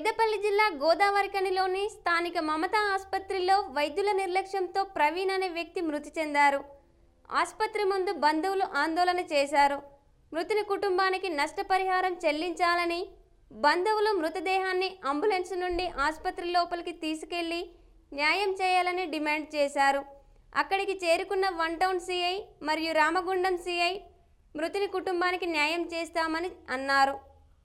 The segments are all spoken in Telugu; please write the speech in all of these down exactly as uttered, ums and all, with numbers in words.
పెద్దపల్లి జిల్లా గోదావరిఖనిలోని స్థానిక మమతా ఆసుపత్రిలో వైద్యుల నిర్లక్ష్యంతో ప్రవీణ్ అనే వ్యక్తి మృతి చెందారు. ఆసుపత్రి ముందు బంధువులు ఆందోళన చేశారు. మృతుని కుటుంబానికి నష్టపరిహారం చెల్లించాలని బంధువులు మృతదేహాన్ని అంబులెన్స్ నుండి ఆసుపత్రి లోపలికి తీసుకెళ్లి న్యాయం చేయాలని డిమాండ్ చేశారు. అక్కడికి చేరుకున్న వన్ టౌన్ సిఐ మరియు రామగుండం సిఐ మృతుని కుటుంబానికి న్యాయం చేస్తామని అన్నారు.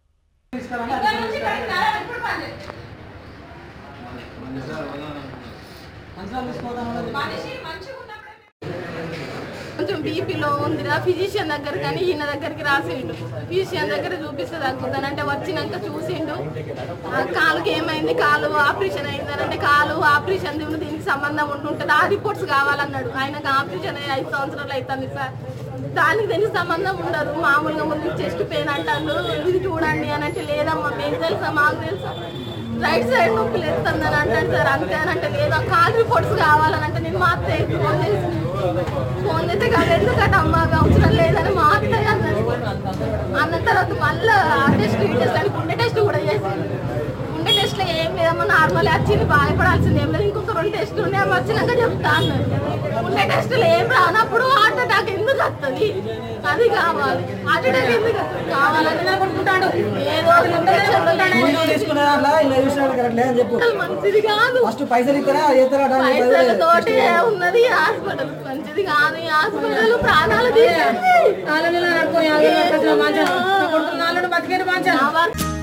కొంచెం బీపీలో ఉందిరా, ఫిజిషియన్ దగ్గర కానీ ఈయన దగ్గరికి రాసిండు. ఫిజిషియన్ దగ్గర చూపిస్తే తగ్గుతాను అంటే వచ్చినాక చూసిండు. కాలుకి ఏమైంది, కాలు ఆపరేషన్ అయిందనంటే కాలు ఆపరేషన్ దీనికి సంబంధం ఉంటుంటుంది, ఆ రిపోర్ట్స్ కావాలన్నాడు. ఆయనకు ఆపరేషన్ అయ్యి ఐదు సంవత్సరాలు అవుతుంది సార్, దానికి దీనికి సంబంధం ఉండదు. మామూలుగా ముందు చెస్ట్ పెయిన్ అంటారు, ఇది చూడండి అని అంటే లేదమ్మా మీకు తెలుసా మాకు తెలుసా, రైట్ సైడ్ నొప్పి లేస్తుందని అంటాడు సార్. అంతే అని అంటే లేదా కాల్ రిపోర్ట్స్ కావాలని అంటే నేను మా అత్తయ్య ఫోన్ చేసి ఫోన్ చేస్తే కాదు ఎందుకంటే అమ్మ అవసరం లేదని మా అత్తయ్య అన్నది. అన్న తర్వాత మళ్ళీ ఆ టెస్ట్ ఈ టెస్ట్ అని గుండె టెస్ట్ కూడా చేసింది. గుండె టెస్ట్లో ఏం లేదమ్మా నార్మల్ వచ్చింది, బాధపడాల్సింది ఏం లేదు, ఇంకొక రెండు టెస్టులు ఉన్నాయి అవి వచ్చినాక చెప్తా అన్నారు. గుండె టెస్టులు ఏం రానప్పుడు హార్ట్ అటాక్ ఎందుకు వస్తుంది, అది కావాలి. హార్ట్ అటాక్ ఎందుకు కావాలని ఏదో మంచిది కాదు, పైసలతోటి ఉన్నది హాస్పిటల్ మంచిది కాదు. ఈ హాస్పిటల్ ప్రాణాలు తీయాలి.